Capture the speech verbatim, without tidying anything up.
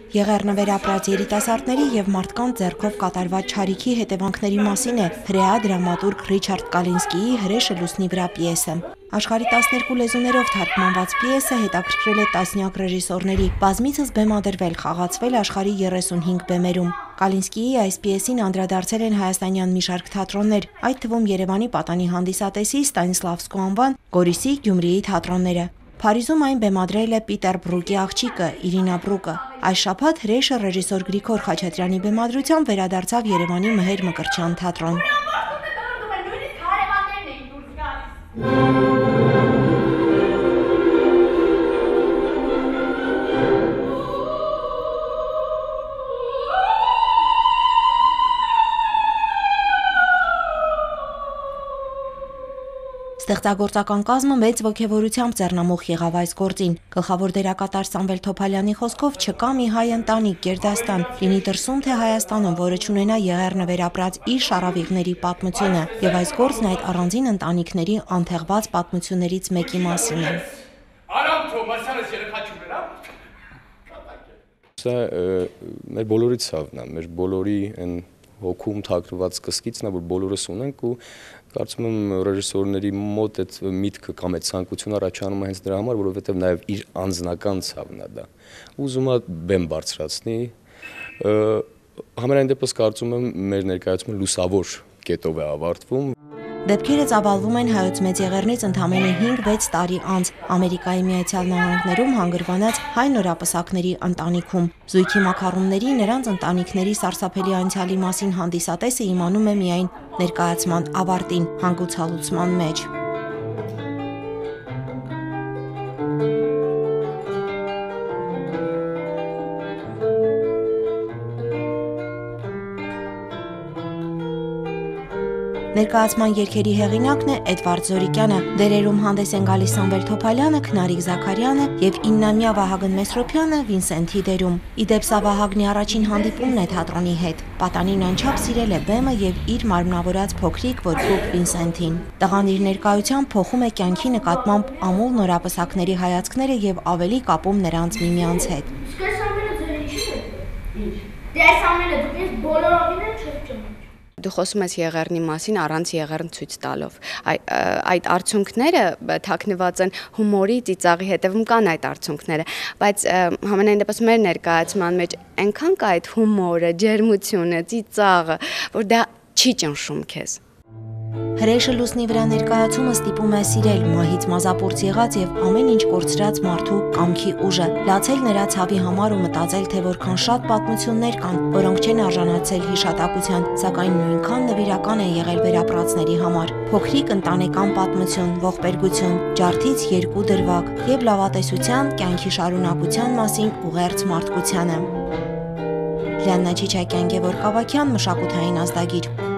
Եղեռնվերապրած երիտասարդների և մարդկանց ձեռքով կատարված չարիքի հետևանքների մասին է հրեա դրամատուրգ Ռիչարդ Կալինսկիի «Հրեշը լուսնի վրա» պիեսը։ Աշխարհի տասներկու լեզուներով թարգմանված պիեսը հետաքրքրել է տասնյակ ռեժիսորների, բազմիցս բեմադրվել, խաղացվել աշխարհի երեսունհինգ բեմերում։ Կալինսկիի այս պիեսին անդրադարձել են հայաստանյան մի շարք թատրոններ, այդ թվում Երևանի պատանի հանդիսատեսի Ստանիսլավսկու անվան, Գորիսի, Գյումրիի թատրոնները։ Փարիզում այն բեմադրել է Պիտեր Բրուկի աղջիկը Իրինա Բրուկը։ Այս շաբաթ հրեշը ռեժիսոր Գրիգոր Խաչատրյանի բեմադրությամբ վերադարձավ Երևանի Մհեր Մկրտչյան թատրոն։ Ստեղծագործական կազմը մեծ ոգևորությամբ ձեռնամուխ եղավ այս գործին։ Գլխավոր դերակատար Սամվել Թոփալյանի խոսքով չկա մի հայ ընտանիք Գերդաստան, լինի դրսում թե Հայաստանում, որը չունենա եղեռնվերապրած իր շարավիղների պատմությունը, եւ այս գործն այդ առանձին ընտանիքների անթեղված պատմություններից մեկի մասին է։ Սա մեր բոլորի ցավն է, մեր բոլորի այն հոգում թաքնված սկզբից նա որ բոլորս ունենք ու կարծում եմ ռեժիսորների մոտ այդ միտքը կամ այդ ցանկությունը առաջանում է հենց դրա համար, որովհետև նաև իր անձնական ցավն է դա։ Ուզում է բեմ բարձրացնի, համենայն դեպս կարծում եմ մեր ներկայացումը լուսավոր կետով է ավարտվում։ Դեպքերը ծավալվում են Հայոց Մեծ Եղեռնից ընդամենը հինգ-վեց տարի անց Ամերիկայի Միացյալ Նահանգներում հանգրվանած հայ նորապսակների ընտանիքում։ Զույգի մաքարումների, նրանց ընտանիքների սարսափելի անցյալի մասին հանդիսատեսը իմանում է միայն ներկայացման ավարտին, հանգուցալուծման մեջ։ Ներկայացման երգերի հեղինակն է Էդվարդ Զորիկյանը, դերերում հանդես են գալիս Սամվել Թոփալյանը, Քնարիկ Զաքարյանը և իննամյա Վահագն Մեսրոպյանը Վինսենթի դերում։ Ի դեպ սա Վահագնի առաջին հանդիպումն է թատրոնի հետ։ Պատանին անչափ սիրել է բեմը և իր մարմնավորած փոքրիկ որբուք Վինսենթին։ Տղան իր ներկայությամբ փոխում է կյանքի նկատմամբ ամուլ նորապսակների հայացքները և ավելի կապում նրանց միմյանց հետ։ Դու խոսում ես եղեռնի մասին առանց եղեռն ցույց տալով։ Այդ արդյունքները թաքնված են հումորի, ծիծաղի հետևում կան այդ արդյունքները, բայց համենայն դեպս մեր ներկայացման մեջ այնքան կա այդ հումորը, ջերմությունը, ծիծաղը, որ դա չի ճնշում քեզ։ Հրեշը լուսնի վրա ներկայացումը ստիպում է սիրել մահից մազապուրծ եղած եւ ամեն ինչ կորցրած մարդու կամքի ուժը, լացել նրա ցավի համար ու մտածել, թե որքան շատ պատմություններ կան, որոնք չեն արժանացել հիշատակության, սակայն նույնքան նվիրական են եղել վերապրածների համար։ Փոքրիկ ընտանեկան պատմություն, ողբերգություն, ջարդից երկու դրվագ եւ լավատեսության, կյանքի շարունակության մասին ուղերձ մարդկությանը։ Լիաննա Չիչակյան, Գևորգ Ավագյան, մշակութային ազդագիր։